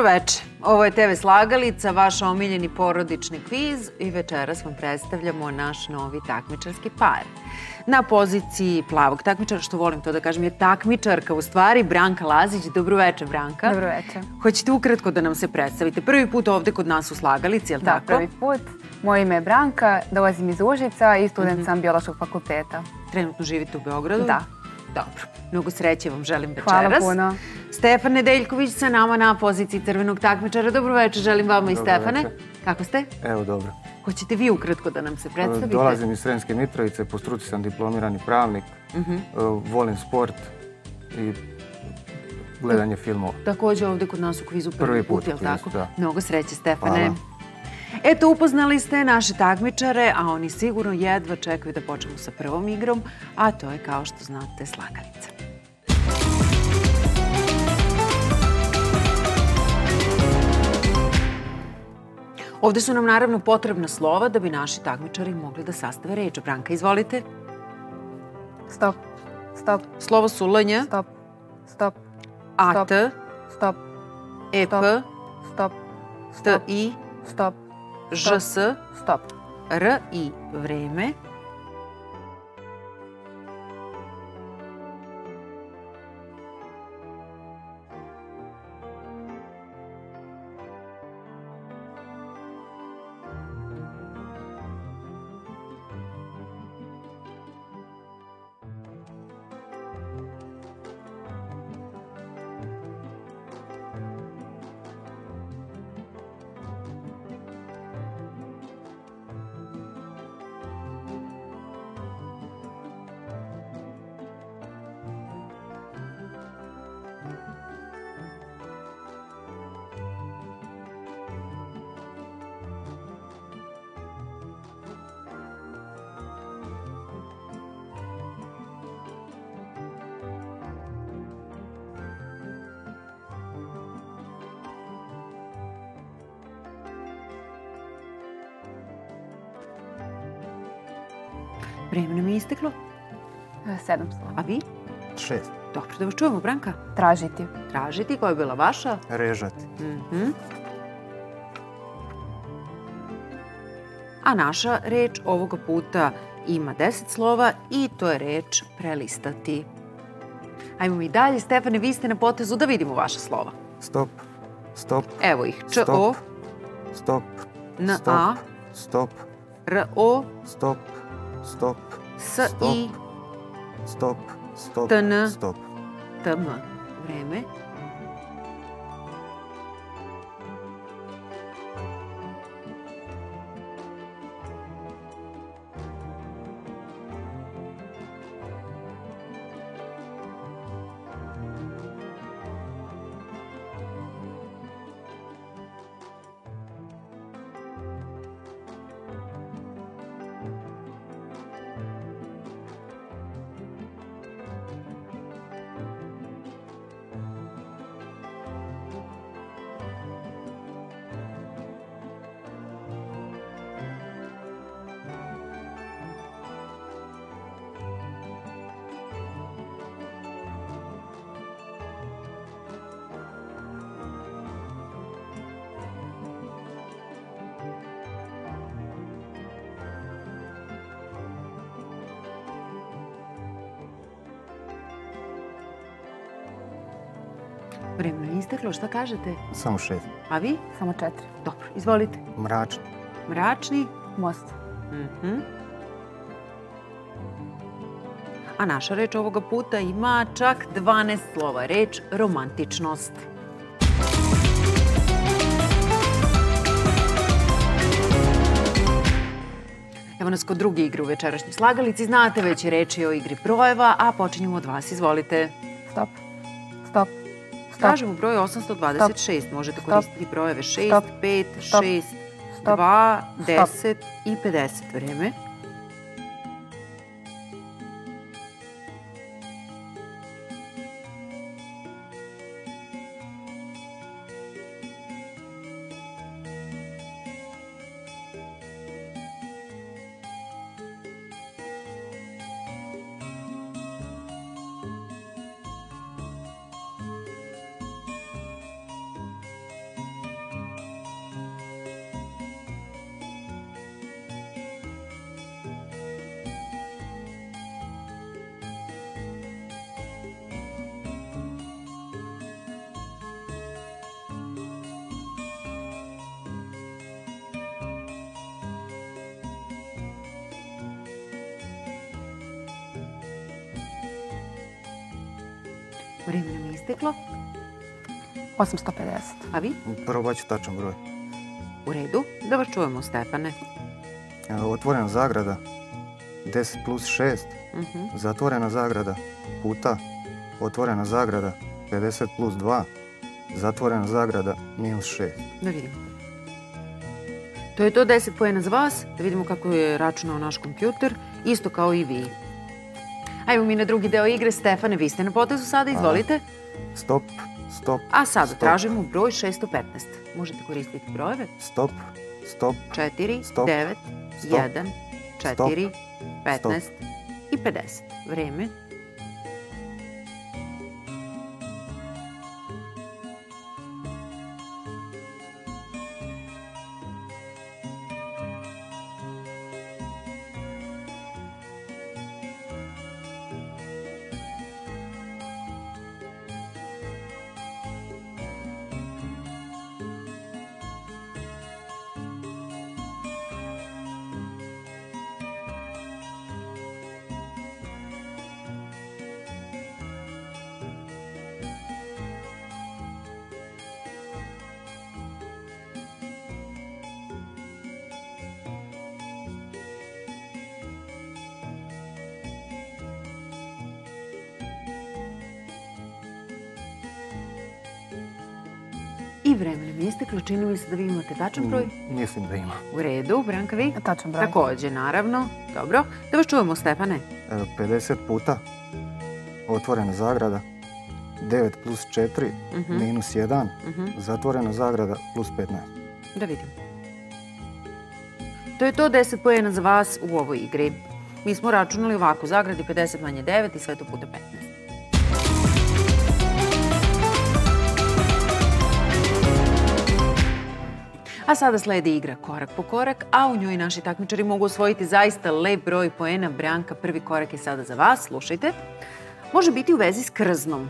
Dobroveče, ovo je TV Slagalica, vaš omiljeni porodični kviz i večeras vam predstavljamo naš novi takmičarski par. Na poziciji plavog takmičara, što volim to da kažem, je takmičarka u stvari Branka Lazić. Dobroveče, Branka. Dobroveče. Hoćete ukratko da nam se predstavite? Prvi put ovde kod nas u Slagalici, je li tako? Da, prvi put. Moje ime je Branka, dolazim iz Užica i student sam biološkog fakulteta. Trenutno živite u Beogradu? Da. Dobro, mnogo sreće vam želim večeras. Hvala puno. Stefan Nedeljković sa nama na poziciji crvenog takmičara. Dobroveče, želim vama i Stefane. Kako ste? Evo, dobro. Hoćete vi ukratko da nam se predstavite? Dolazim iz Sremske Mitrovice, po struci sam diplomirani pravnik, volim sport i gledanje filmova. Također ovde kod nas u kvizu prvi put, je li tako? Da. Mnogo sreće, Stefane. Hvala. Eto, upoznali ste naše takmičare, a oni sigurno jedva čekaju da počnemo sa prvom igrom, a to je, kao što znate, Slagalica. Ovde su nam naravno potrebna slova da bi naši takmičari mogli da sastave reč. Branka, izvolite. Stop. Stop. Slovo su LNJ, Stop. Stop. AT, Stop. EP, Stop. TI, Stop. ŽS, Stop. RI, vreme. Vreme nam je isteklo. 7 slova. A vi? 6. Dobro, da vas čujemo, Branka. Tražiti. Tražiti, koja je bila vaša? Režati. A naša reč ovoga puta ima 10 slova i to je reč prelistati. Ajmo mi dalje. Stefane, vi ste na potezu da vidimo vaša slova. Stop. Stop. Evo ih. ČO, Stop. Stop. NA, Stop. RO, Stop. Stop. SI, Stop. Stop. TN. Stop. TM. Vreme. Vreme je isteklo, šta kažete? Samo 6. A vi? Samo 4. Dobro, izvolite. Mračni. Mračni. Most. A naša reč ovoga puta ima čak 12 slova. Reč romantičnost. Evo nas kod druge igre u večerašnjoj Slagalici. Znate već, reč je o igri brojeva, a počinjemo od vas. Izvolite. Stop. Stop. Kažemo broj 826. Možete koristiti brojeve 6, Stop. 5, Stop. 6, Stop. 2, Stop. 10 i 50. Vreme. Vreme nam je isteklo. 850. A vi? Probat ću tačan broj. U redu. Da vas čujemo, Stefane. Otvorena zagrada 10 plus 6, zatvorena zagrada puta, otvorena zagrada 50 plus 2, zatvorena zagrada minus 6. Da vidimo. To je to 10 poena za vas. Da vidimo kako je računao naš kompjuter. Isto kao i vi. Ajmo mi na drugi deo igre. Stefane, vi ste na potezu sada. Izvolite. Stop, stop. A sada stop, tražimo broj 615. Možete koristiti brojeve. Stop, stop, 4, Stop. 9, Stop. 1, 4, Stop. 15 i 50. Vreme. I vreme nam je isteklo. Čini mi se da vi imate tačan broj. Mislim da ima. U redu. Branka, vi? Tačan broj. Takođe, naravno. Dobro. Da vas čujemo, Stefane. 50 puta, otvorena zagrada 9 plus 4, minus 1, zatvorena zagrada plus 15. Da vidimo. To je to 10 poena za vas u ovoj igri. Mi smo računali ovako, zagradi 50 manje 9 i sve to puta 15. A sada sledi igra korak po korak, a u njoj naši takmičari mogu osvojiti zaista lep broj poena. Branka, prvi korak je sada za vas. Slušajte. Može biti u vezi s krznom.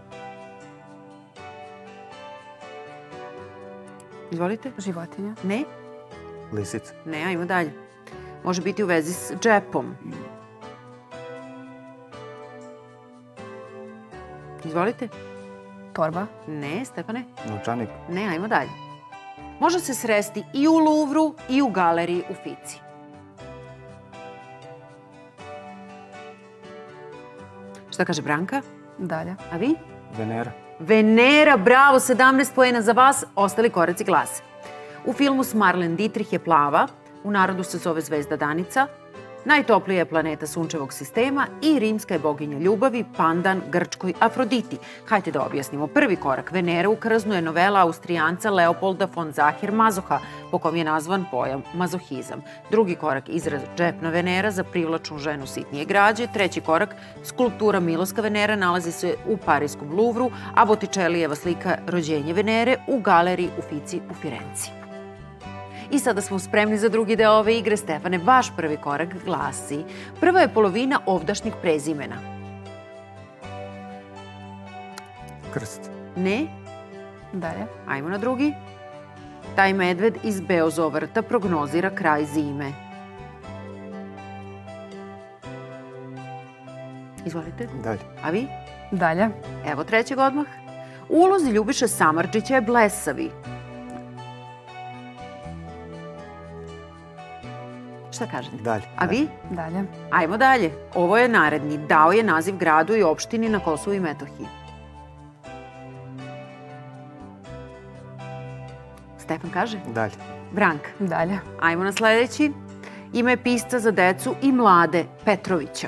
Izvolite. Životinja. Ne? Lisica. Ne, ajmo dalje. Može biti u vezi s džepom. Izvolite. Torba. Ne, Stefane. Novčanik. Ne, ajmo dalje. Može se sresti i u Luvru i u galeriji u Fici. Šta kaže Branka? Dalje. A vi? Venera. Venera, bravo, 17 poena za vas, ostali koraci glase. U filmu s Marlene Dietrich je plava, u narodu se zove zvezda Danica, najtoplija je planeta sunčevog sistema i rimska je boginja ljubavi, pandan grčkoj Afroditi. Hajde da objasnimo. Prvi korak, Venera u krznu je novela Austrijanca Leopolda von Sacher-Masocha, po kom je nazvan pojam mazohizam. Drugi korak, izraz džepna Venera za privlačnu ženu sitnije građe. Treći korak, skulptura Miloska Venera nalazi se u parijskom Luvru, a Botticellijeva slika Rođenje Venere u galeriji Uffizi u Firenci. I sada smo spremni za drugi deo ove igre. Stefane, vaš prvi korak glasi: prva je polovina ovdašnjeg prezimena. Krst. Ne? Dalje. Ajmo na drugi. Taj medved iz Beozovrta prognozira kraj zime. Izvolite. Dalje. A vi? Dalje. Evo trećeg odmah. U ulozi Ljubiše Samardžića je Blesavi. Šta kažete? Dalje. A vi? Dalje. Ajmo dalje. Ovo je naredni. Dao je naziv gradu i opštini na Kosovu i Metohiji. Stefan kaže? Dalje. Branka. Dalje. Ajmo na sledeći. Ime je pisca za decu i mlade Petrovića.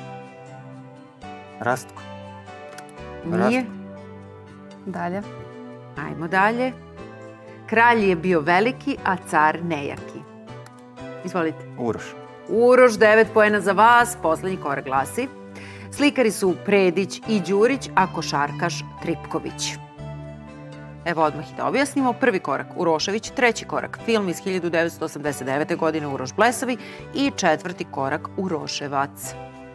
Rastko. Nije? Dalje. Ajmo dalje. Kralj je bio veliki, a car nejaki. Izvolite. Uroš. Uroš, 9 poena za vas. Poslednji korak glasi: slikari su Predić i Đurić, a košarkaš Tripković. Evo odmah i da objasnimo. Prvi korak Urošević, treći korak film iz 1989. godine Uroš Blesavi i četvrti korak Uroševac.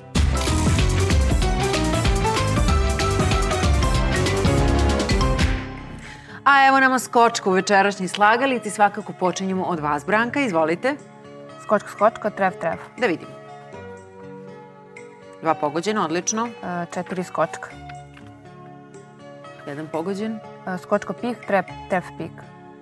A evo nama skočka u večerašnjoj slagalici. Svakako počinjemo od vas, Branka. Izvolite. Skočka, skočka, tref, tref. Da vidimo. 2 pogođena, odlično. 4 skočka. Jedan pogođen. Skočko pik, tref pik.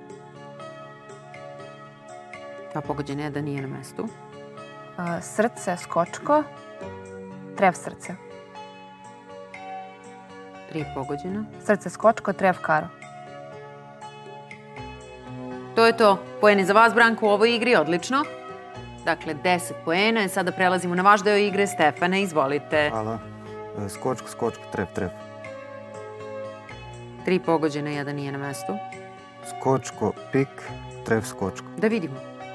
Dva pogođena, jedan nije na mestu. Srce, skočko, tref srce. 3 pogođena. Srce, skočko, tref karo. To je to. Poeni za vas, Branko, u ovoj igri. Odlično. Dakle, 10 poena. Sada prelazimo na vaš deo igre. Stefane, izvolite. Hvala. Skočko, tref. 3 pogođena, jedan nije na mestu. Skočko, pik, tref, skočko. Da vidimo.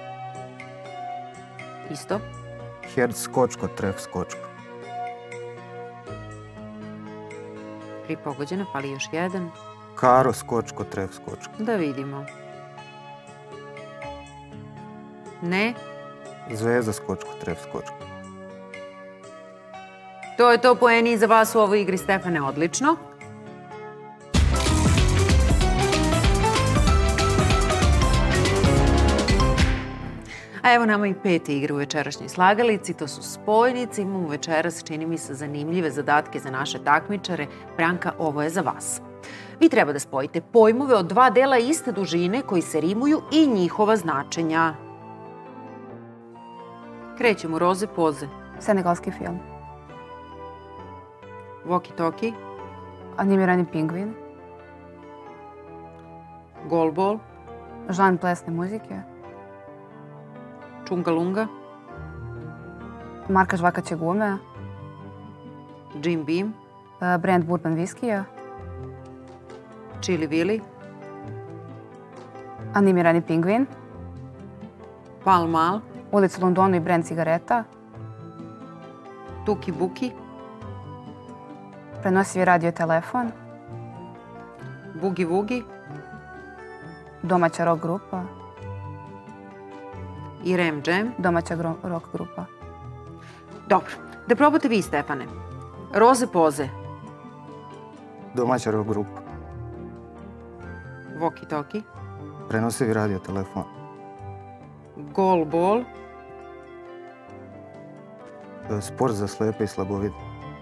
Isto. Herc, skočko, tref, skočko. 3 pogođena, fali još jedan. Karo, skočko, tref, skočko. Da vidimo. Ne. Zvezda, skočko, tref, skočko. To je to, poeni za vas u ovoj igri, Stefane, odlično. A evo nama i 5. igre u večerašnjoj slagalici, to su spojnice. Imamo večeras, čini mi se, zanimljive zadatke za naše takmičare. Branka, ovo je za vas. Vi treba da spojite pojmove od 2 dela iste dužine koji se rimuju i njihova značenja. Krećemo, roze, poze. Senegalski film. Walkie-talkie. Animirani pingvin. Golbol. Žan plesne muzike. Čungalunga. Marka žvakaće gume. Jim Beam. Brand bourbon viskija. Chili Willy. Animirani pingvin. Pall Mall. Ulica u Londonu i brand cigareta. Tuki Buki. Prenosivi radio telefon. Boogie Woogie. Domaća rock grupa. I Ram Jam. Domaća rock grupa. Dobro. Da probate vi, Stefane. Roze, poze. Domaća rock grupa. Walkie-talkie. Prenosivi radio telefon. Golbol. Sport za slepe i slabovide.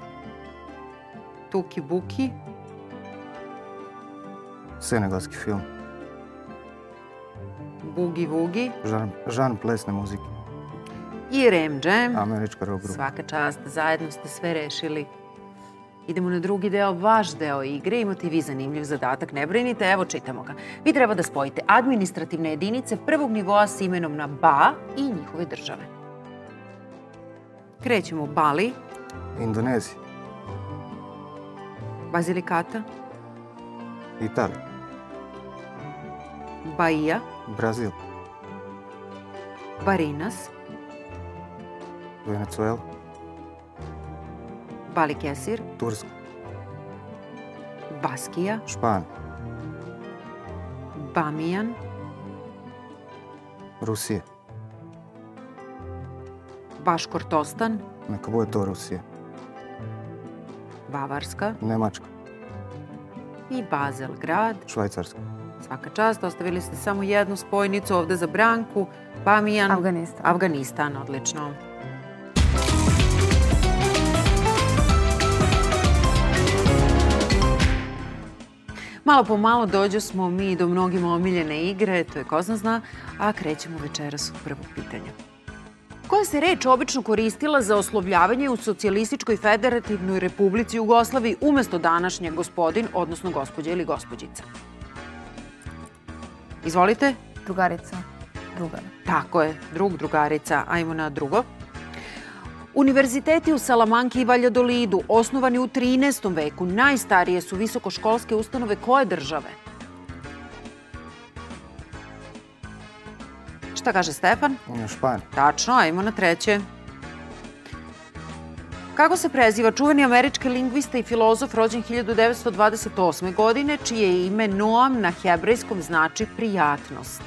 Tuki Buki. Senegalski film. Boogie Woogie. Žan plesne muzike. I Ram Jam. Američka rock grupa. Svaka čast, zajedno ste sve rešili. Idemo na drugi deo, vaš deo igre. Imate i vi zanimljiv zadatak, ne brinite, evo čitamo ga. Vi treba da spojite administrativne jedinice prvog nivoa s imenom na Ba i njihove države. Krećemo Bali. Indonezija. Basilikata. Italija. Bahia. Brazil. Barinas. Venezuela. Balikesir. Turska. Baskija. Španija. Bamijan. Rusija. Baškortostan. Neka bude to Rusija. Bavarska. Nemačka. I Bazelgrad. Švajcarska. Svaka čast, ostavili ste samo jednu spojnicu ovde za Branku. Bamijan. Afganistan. Afganistan, odlično. Malo po malo dođo smo mi do mnogima omiljene igre, to je ko zna, a krećemo večeras od prvog pitanja. Koja se reč obično koristila za oslovljavanje u Socijalističkoj federativnoj republici Jugoslaviji umesto današnje gospodin, odnosno gospođa ili gospođica? Izvolite. Drugarica. Drugar. Tako je, drugarica. Ajmo na drugo. Univerziteti u Salamanki i Valjadolidu, osnovani u 13. veku, najstarije su visokoškolske ustanove koje države? Šta kaže Stefan? Španija. Tačno, ajmo na treće. Kako se preziva čuveni američki lingvista i filozof rođen 1928. godine, čije ime Noam na hebrejskom znači prijatnost?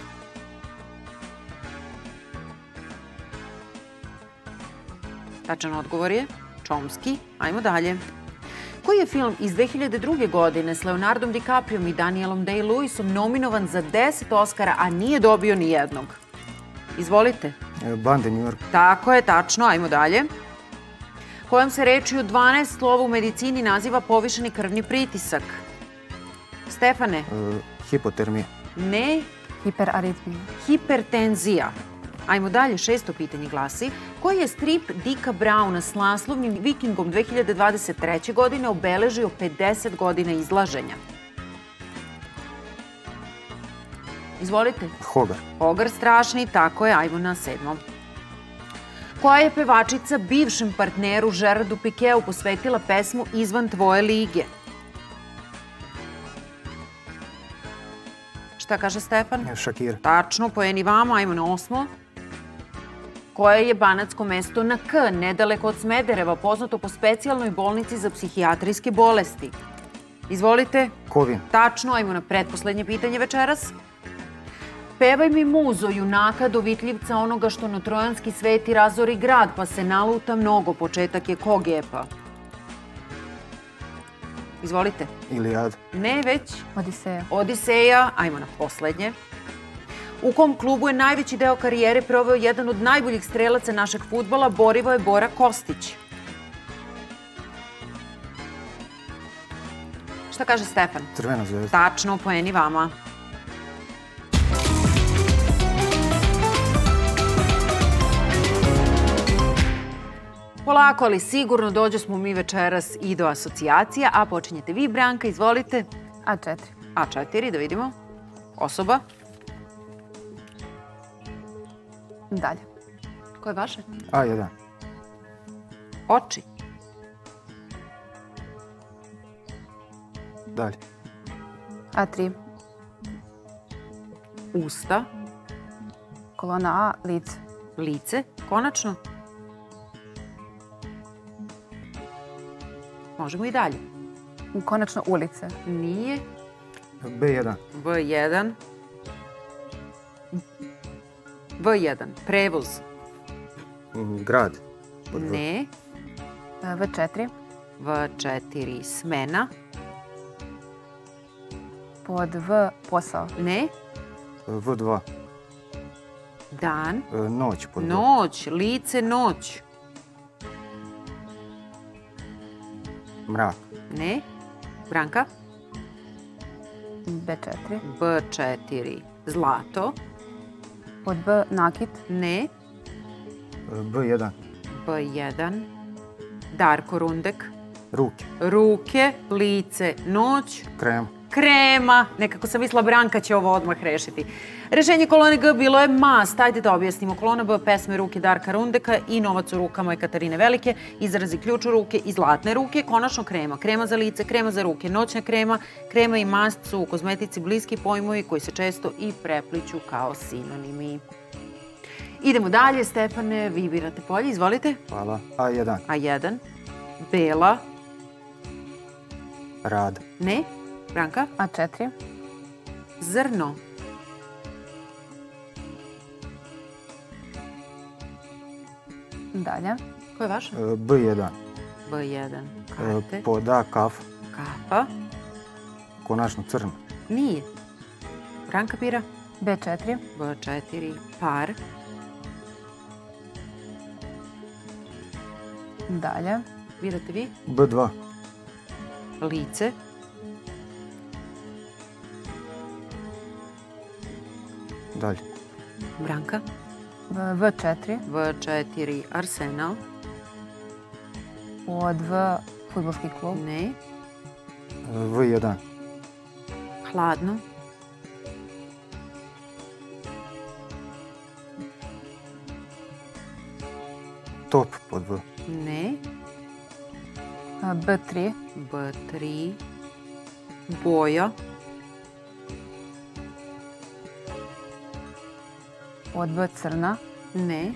Tačan odgovor je Chomsky. Ajmo dalje. Koji je film iz 2002. godine s Leonardom DiCaprijom i Danielom Day-Lewisom nominovan za 10 Oscara, a nije dobio ni jednog? Izvolite. Bande New York. Tako je, tačno. Ajmo dalje. Kojom se rečju 12 slova u medicini naziva povišeni krvni pritisak? Stefane? Hipotermija. Ne. Hiperaritmija. Hipertenzija. Ajmo dalje, 6. pitanje glasi. Koji je strip Dicka Browna s naslovnim Vikingom 2023. godine obeležio 50 godina izlaženja? Izvolite. Hogar. Hogar strašni, tako je, ajmo na 7. Koja je pevačica bivšem partneru Gerardu Pikeu posvetila pesmu Izvan tvoje lige? Šta kaže Stefan? Shakira. Tačno, poeni vama, ajmo na 8. Koje je banatsko mesto na K, nedaleko od Smedereva, poznato po specijalnoj bolnici za psihijatrijske bolesti? Izvolite. Kovin. Tačno, ajmo na pretposlednje pitanje večeras. Pevaj mi muzo, junaka dovitljivca onoga što na trojanski sveti razori grad, pa se naluta mnogo. Početak je kog epa? Izvolite. Ilijada. Ne, već. Odiseja. Odiseja, ajmo na poslednje. U kom klubu je najveći deo karijere proveo jedan od najboljih strelaca našeg fudbala, Borivoje Bora Kostić? Šta kaže Stefan? Crvena zvezda. Tačno, poeni vama. Polako, ali sigurno dođe smo mi večeras i do asocijacija, a počinjete vi, Branka, izvolite. A4. A4, da vidimo. Osoba. Dalje. Ko je vaše? A1. Oči. Dalje. A3. Usta. Kolona A, lice. Lice. Konačno. Možemo i dalje. Konačno ulice. Nije. B1. B1. B1. Prevoz. Grad. Ne. V4. V4. Smena. Pod V, posao. Ne. V2. Dan. Noć. Pod V. Noć. Lice, noć. Mrak. Ne. Branka. B4. B4. Zlato. Pod B, nakit. Ne. B1. B1. Darko Rundek. Ruke. Ruke, lice, noć. Krema. Krema. Nekako sam mislila Branka će ovo odmah rešiti. Rešenje kolone G bilo je mast. Ajde da objasnimo. Kolona B, pesme Ruke Darka Rundeka i Novac u rukama je Katarine Velike. Izrazi ključ u ruke i zlatne ruke. Konačno krema. Krema za lice, krema za ruke, noćna krema. Krema i mast su u kozmetici bliski pojmovi koji se često i prepliću kao sinonimi. Idemo dalje. Stefane, vi birate polje. Izvolite. Hvala. A1. A1. Bela. Rad. Ne. Branka. A4. Zrno. Dalje. Ko je vaša? B1. B1. Karte. Pod A kaf. Kafa. Konačno crno. Nije. Branka bira. B4. B4. Par. Dalje. Birate vi. B2. Lice. Dalje. Branka. V4. V4. Arsenal. Pod V, fudbalski klub. Ne. V1. Hladno. Top pod V. Ne. B3. B3. Boja. Pod B, crna. Ne.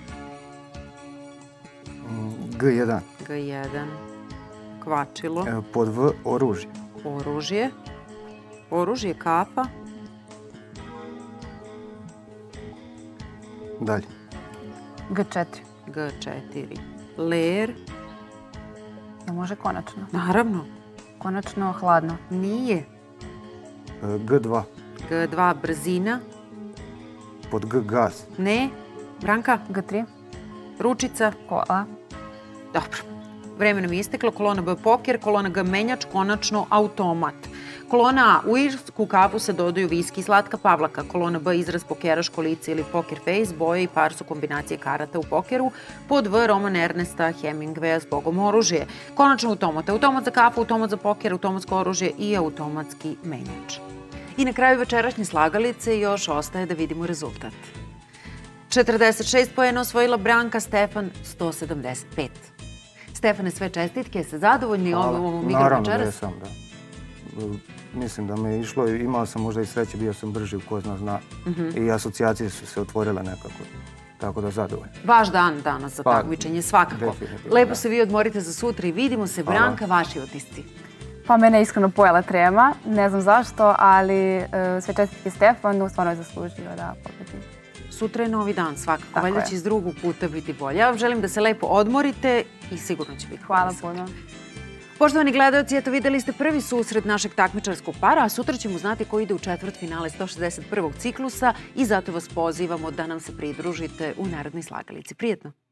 G1. G1. Kvačilo. Pod V oružje. Oružje. Oružje, kafa. Dalje. G4. G4. Ler. Ne može konačno. Naravno. Konačno hladno. Nije. G2. G2. Brzina. Pod G gaz. Ne. Branka. G3. Ručica. Kola. Dobro. vreme nam je isteklo. Kolona B poker, kolona G menjač, konačno automat. Kolona A u irsku kafu se dodaju viski i slatka pavlaka. Kolona B izraz pokeraško lice ili poker face, boje i par su kombinacije karata u pokeru. Pod V roman Ernesta Hemingwaya Zbogom oružje. Konačno automat. Automat za kafu, automat za poker, automatsko oružje i automatski menjač. I na kraju večerašnje slagalice još ostaje da vidimo rezultat. 46 poena osvojila Branka, Stefan 175. Stefane, sve čestitke, ste zadovoljni ovom igrom večeras? Naravno da jesam, da. Mislim da me je išlo, imao sam možda i sreće, bio sam brži u ko zna i asocijacije su se otvorile nekako, tako da zadovoljno. Vaš dan danas za takmičenje, svakako. Lepo se vi odmorite za sutra i vidimo se. Branka, vaši utisci. Pa mene je iskreno pojela trema, ne znam zašto, ali sve čestitke Stefanu, stvarno je zaslužio da pobedi. Sutra je novi dan, svakako. Valjda će iz drugog puta biti bolje. Ja vam želim da se lepo odmorite i sigurno će biti. Hvala puno. Poštovani gledalci, eto videli ste prvi susret našeg takmičarskog para, a sutra ćemo znati ko ide u četvrtfinale 161. ciklusa i zato vas pozivamo da nam se pridružite u narednoj slagalici. Prijetno!